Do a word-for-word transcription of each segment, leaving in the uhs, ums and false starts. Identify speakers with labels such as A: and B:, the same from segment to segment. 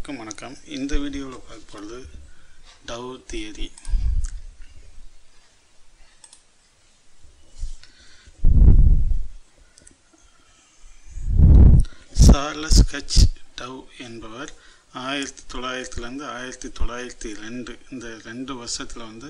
A: அனைவருக்கும் வணக்கம். இந்த வீடியோவில் பார்க்க போகிறது Dow theory. Charles H Dow என்பவர் ஆயிரத்தி தொள்ளாயிரத்துலேருந்து ஆயிரத்தி தொள்ளாயிரத்தி ரெண்டு இந்த ரெண்டு வருஷத்தில் வந்து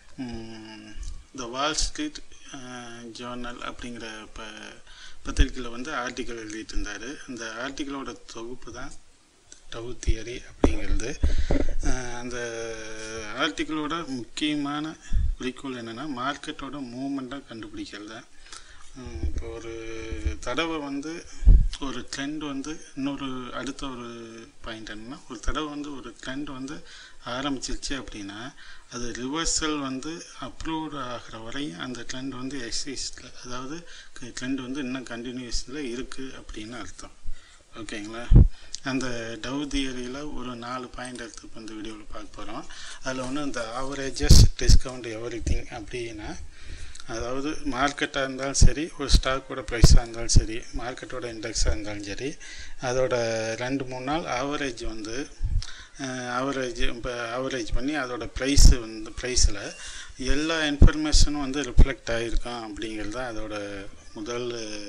A: த வால் ஸ்ட்ரீட் ஜேர்னல் அப்படிங்கிற ப பத்திரிக்கையில் வந்து ஆர்டிக்கல் எழுதிட்டு இருந்தார். அந்த ஆர்டிக்கலோட தொகுப்பு தான் டவ் தியரி அப்படிங்கிறது. அந்த ஆர்டிக்கலோட முக்கியமான குறிக்கோள் என்னென்னா மார்க்கெட்டோட மூவ்மெண்ட்டாக கண்டுபிடிக்கிறது தான். இப்போ ஒரு தடவை வந்து ஒரு ட்ரெண்ட் வந்து இன்னொரு அடுத்த ஒரு பாயிண்ட் என்னென்னா, ஒரு தடவை வந்து ஒரு ட்ரெண்ட் வந்து ஆரம்பிச்சிருச்சு அப்படின்னா அது ரிவர்சல் வந்து அப்ரூவ் ஆகிற வரையும் அந்த ட்ரெண்ட் வந்து எக்ஸிஸ்டில், அதாவது ட்ரெண்ட் வந்து இன்னும் கண்டினியூஸில் இருக்குது அப்படின்னு அர்த்தம். ஓகேங்களா? அந்த டவ் தியரியில் ஒரு நாலு பாயிண்ட் எடுத்து இப்போ இந்த வீடியோவில் பார்க்க போகிறோம். அதில் ஒன்று இந்த ஆவரேஜஸ் டிஸ்கவுண்ட் எவ்ரி திங் அப்படின்னா, அதாவது மார்க்கெட்டாக இருந்தாலும் சரி, ஒரு ஸ்டாக்கோட ப்ரைஸாக இருந்தாலும் சரி, மார்க்கெட்டோட இண்டெக்ஸாக இருந்தாலும் சரி, அதோட ரெண்டு மூணு நாள் ஆவரேஜ் வந்து ஆவரேஜ் இப்போ ஆவரேஜ் பண்ணி அதோட ப்ரைஸு வந்து ப்ரைஸில் எல்லா இன்ஃபர்மேஷனும் வந்து ரிஃப்ளெக்ட் ஆகிருக்கும் அப்படிங்கிறது தான் அதோட முதல்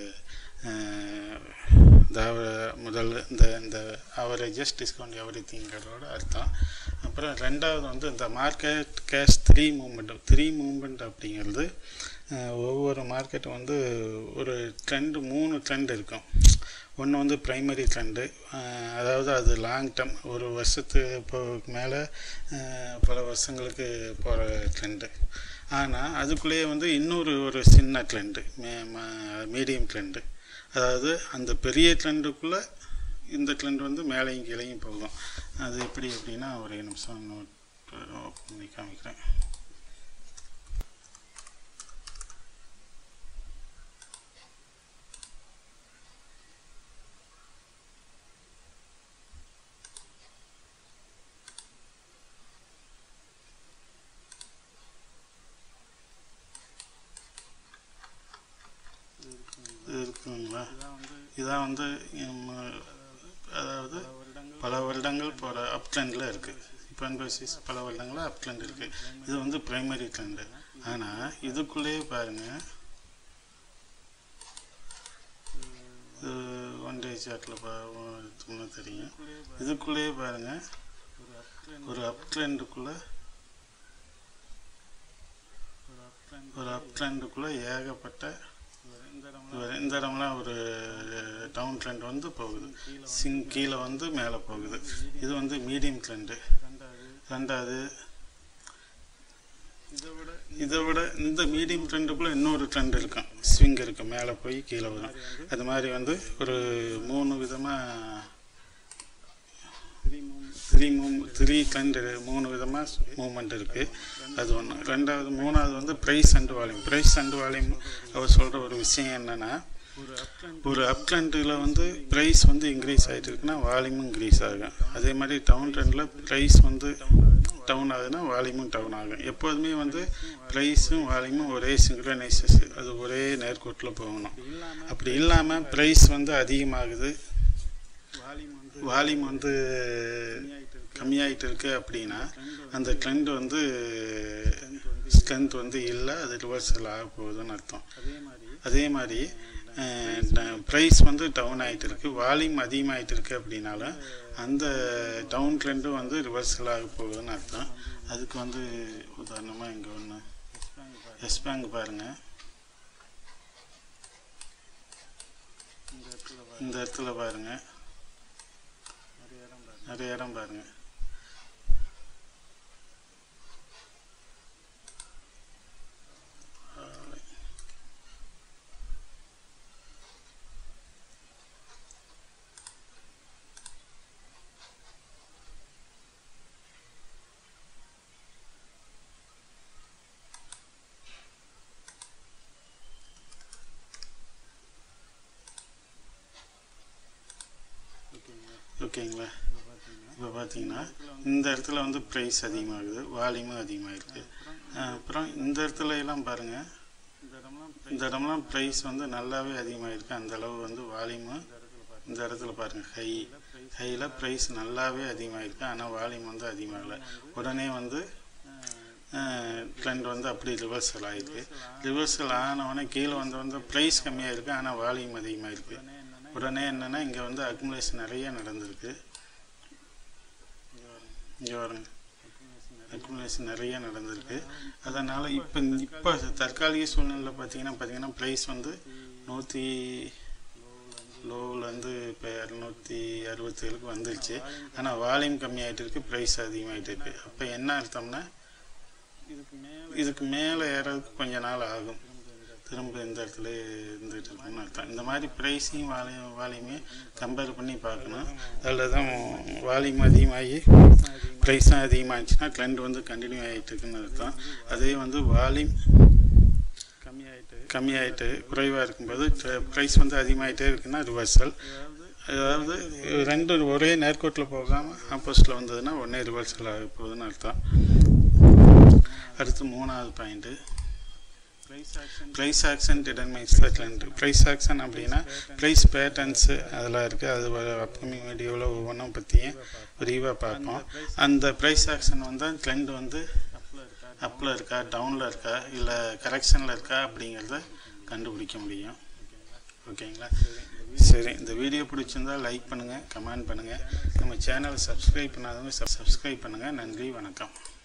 A: முதல் இந்த இந்த ஆவரேஜஸ் டிஸ்கவுண்ட் எவ்ரி திங்கிறதோட அர்த்தம். அப்புறம் ரெண்டாவது வந்து இந்த market has three movement three movement அப்படிங்கிறது ஒவ்வொரு மார்க்கெட்டும் வந்து ஒரு ட்ரெண்டு மூணு ட்ரெண்ட் இருக்கும். ஒன்று வந்து ப்ரைமரி ட்ரெண்டு, அதாவது அது லாங் டேர்ம், ஒரு வருஷத்து இப்போ மேலே பல வருஷங்களுக்கு போகிற ட்ரெண்டு. ஆனால் அதுக்குள்ளேயே வந்து இன்னொரு ஒரு சின்ன ட்ரெண்டு, மே மீடியம் ட்ரெண்டு, அதாவது அந்த பெரிய ட்ரெண்டுக்குள்ளே இந்த ட்ரெண்ட் வந்து மேலேயும் கீழேயும் போகும். அது எப்படி அப்படின்னா ஒரே நிமிஷம் நோட் பண்ணி காமிக்கிறேன். இருக்குங்களா? இதான் வந்து அதாவது பல வருடங்கள் போகிற அப் ட்ரெண்டில் இருக்குது. இப்போ பேசிஸ் பல வருடங்களில் அப் ட்ரெண்ட் இருக்குது. இது வந்து ப்ரைமரி ட்ரெண்டு. ஆனால் இதுக்குள்ளேயே பாருங்கள், இது ஒன் டே சார்ட்டில் பார்த்தோம்னா தெரியும். இதுக்குள்ளேயே பாருங்கள், ஒரு அப் ட்ரெண்டுக்குள்ளே ஒரு அப் ட்ரெண்டுக்குள்ளே ஏகப்பட்ட இந்த இடம்லாம் ஒரு டவுன் ட்ரெண்ட் வந்து போகுது, சிங் கீழே வந்து மேலே போகுது. இது வந்து மீடியம் ட்ரெண்டு. ரெண்டாவது இதை விட இந்த மீடியம் ட்ரெண்டுக்குள்ளே இன்னொரு ட்ரெண்ட் இருக்கும், ஸ்விங் இருக்கும், மேலே போய் கீழே வரும். அது மாதிரி வந்து ஒரு மூணு விதமாக த்ரீ மூவ் த்ரீ ட்ரெண்டு மூணு விதமாக மூவ்மெண்ட் இருக்குது. அது ஒன்று. ரெண்டாவது மூணாவது வந்து price and volume. Price and volume அவர் சொல்கிற ஒரு விஷயம் என்னென்னா, ஒரு அப் ட்ரெண்டில் வந்து ப்ரைஸ் வந்து இன்க்ரீஸ் ஆகிட்டு இருக்குன்னா வால்யூமும் இன்க்ரீஸ் ஆகும். அதே மாதிரி டவுன் ட்ரெண்டில் ப்ரைஸ் வந்து டவுன் ஆகுதுன்னா வால்யூமும் டவுன் ஆகும். எப்போதுமே வந்து ப்ரைஸும் வால்யூமும் ஒரே சிங்க்ரனைசஸ், அது ஒரே நேர்கோட்டில் போகணும். அப்படி இல்லாமல் ப்ரைஸ் வந்து அதிகமாகுது, வால்யூம் வந்து கம்மியாகிட்டு இருக்கு அப்படின்னா அந்த ட்ரெண்ட் வந்து ஸ்ட்ரென்த் வந்து இல்லை, அது ரிவர்சல் ஆக போகுதுன்னு அர்த்தம். அதே மாதிரி ப்ரைஸ் வந்து டவுன் ஆகிட்டு இருக்குது, வால்யூம் அதிகமாகிட்டு இருக்குது அப்படின்னாலும் அந்த டவுன் ட்ரெண்டும் வந்து ரிவர்சல் ஆக போகுதுன்னு அர்த்தம். அதுக்கு வந்து உதாரணமாக இங்கே ஒன்று எஸ் பேங்க் பாருங்கள். இந்த இடத்துல பாருங்கள், நிறைய இடம் பாருங்கள். ஓகேங்களா? இப்போ பார்த்தீங்கன்னா இந்த இடத்துல வந்து ப்ரைஸ் அதிகமாகுது, வால்யூமும் அதிகமாகிருக்கு. அப்புறம் இந்த இடத்துல எல்லாம் பாருங்கள், இந்த இடம்லாம் ப்ரைஸ் வந்து நல்லாவே அதிகமாகிருக்கு, அந்தளவு வந்து வால்யூமும் இந்த இடத்துல பாருங்கள் ஹை ஹையில் ப்ரைஸ் நல்லாவே அதிகமாகிருக்கு, ஆனால் வால்யூம் வந்து அதிகமாகலை. உடனே வந்து ட்ரெண்ட் வந்து அப்படி ரிவர்சல் ஆகிருக்கு. ரிவர்சல் ஆனவொடனே கீழே வந்து வந்து ப்ரைஸ் கம்மியாக இருக்குது, ஆனால் வால்யூம் அதிகமாக இருக்குது. உடனே என்னென்னா இங்கே வந்து அக்குமுலேஷன் நிறைய நடந்திருக்கு. இங்கே வருங்க, அக்குமுலேஷன் நிறைய நடந்திருக்கு. அதனால் இப்போ இப்போ தற்காலிக சூழ்நிலையில் பார்த்தீங்கன்னா பார்த்தீங்கன்னா ப்ரைஸ் வந்து நூற்றி லோவிலேருந்து இப்போ இரநூத்தி அறுபத்தேழுக்கு வந்துருச்சு, ஆனால் வால்யூம் கம்மியாகிட்டு இருக்குது, ப்ரைஸ் அதிகமாகிட்டு இருக்குது. அப்போ என்ன அர்த்தம்னா இதுக்கு மேலே ஏறதுக்கு கொஞ்ச நாள் ஆகும், திரும்ப இந்த இடத்துல இருந்துகிட்டு இருக்குன்னு அர்த்தம். இந்த மாதிரி ப்ரைஸையும் வால்யூம் வால்யூமே கம்பேர் பண்ணி பார்க்கணும். அதில் தான் வால்யூம் அதிகமாகி ப்ரைஸும் அதிகமாகிடுச்சுன்னா ட்ரெண்ட் வந்து கண்டினியூ ஆகிட்டு இருக்குன்னு அர்த்தம். அதே வந்து வால்யூம் கம்மியாகிட்டு கம்மியாகிட்டு குறைவாக இருக்கும்போது ப்ரைஸ் வந்து அதிகமாகிட்டே இருக்குன்னா ரிவர்சல். அதாவது ரெண்டு ஒரே நேர்கோட்டில் போகாமல் ஆப்போசிட்டில் வந்ததுன்னா உடனே ரிவர்சல் ஆக போகுதுன்னு அர்த்தம். அடுத்து மூணாவது point, price action determines the trend. Price action அப்படின்னா ப்ரைஸ் பேட்டர்ன்ஸு அதெல்லாம் இருக்குது. அது அப்கமிங் வீடியோவில் ஒவ்வொன்றும் பற்றியும் விரிவாக பார்ப்போம். அந்த ப்ரைஸ் ஆக்ஷன் வந்து ட்ரெண்ட் வந்து அப்பில் இருக்கா, டவுனில் இருக்கா, இல்லை கரெக்ஷனில் இருக்கா அப்படிங்கிறத கண்டுபிடிக்க முடியும். ஓகேங்களா? சரி, இந்த வீடியோ பிடிச்சிருந்தால் லைக் பண்ணுங்கள், கமெண்ட் பண்ணுங்கள். நம்ம சேனலை சப்ஸ்கிரைப் பண்ணாதவங்க சப்ஸ்கிரைப் பண்ணுங்கள். நன்றி, வணக்கம்.